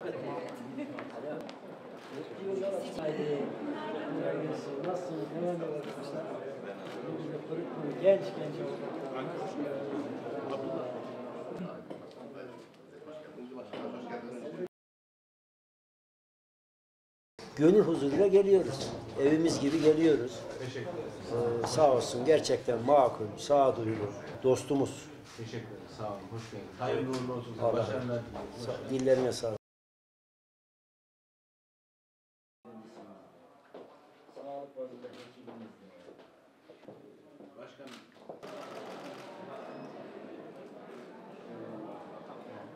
Nasılsınız? Hemen arkadaşlar. Genç gönül huzuruyla geliyoruz. Evimiz gibi geliyoruz. Teşekkür ederiz. Sağ olsun. Gerçekten makul, sağduyulu dostumuz. Teşekkür ederiz. Sağ olun. Hoş geldiniz. Hayırlı uğurlu olsun. Allah Başarılar diliyoruz. dillerine sağlık. Başkanım.